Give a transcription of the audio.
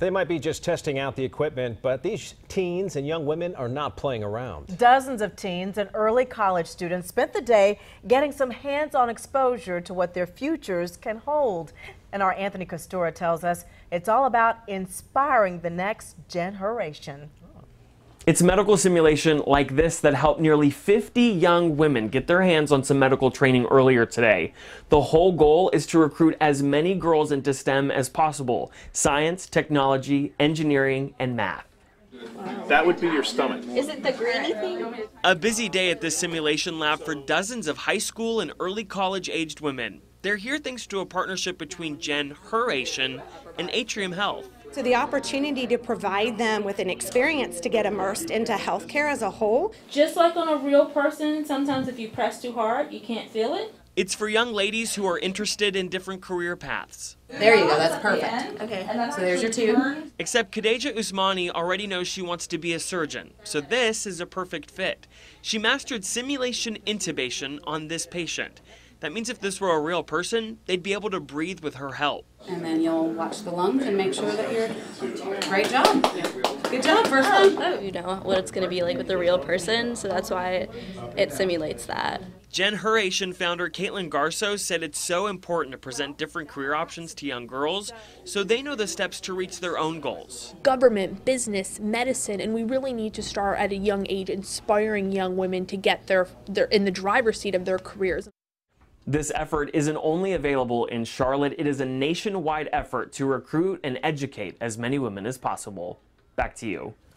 They might be just testing out the equipment, but these teens and young women are not playing around. Dozens of teens and early college students spent the day getting some hands-on exposure to what their futures can hold. And our Anthony Costura tells us it's all about inspiring the next generation. It's medical simulation like this that helped nearly 50 young women get their hands on some medical training earlier today. The whole goal is to recruit as many girls into STEM as possible: science, technology, engineering, and math. Wow. That would be your stomach. Is it the greeny thing? A busy day at this simulation lab for dozens of high school and early college-aged women. They're here thanks to a partnership between Jen Hurration and Atrium Health. So the opportunity to provide them with an experience to get immersed into healthcare as a whole. Just like on a real person, sometimes if you press too hard, you can't feel it. It's for young ladies who are interested in different career paths. There you go, that's perfect. Okay, so there's your tube. Except Khadija Usmani already knows she wants to be a surgeon, so this is a perfect fit. She mastered simulation intubation on this patient. That means if this were a real person, they'd be able to breathe with her help. And then you'll watch the lungs and make sure that you're... Great job. Good job, first one. You know what it's going to be like with a real person, so that's why it simulates that. Jen Hurration founder Caitlin Garso said it's so important to present different career options to young girls so they know the steps to reach their own goals. Government, business, medicine, and we really need to start at a young age inspiring young women to get their in the driver's seat of their careers. This effort isn't only available in Charlotte, it is a nationwide effort to recruit and educate as many women as possible. Back to you.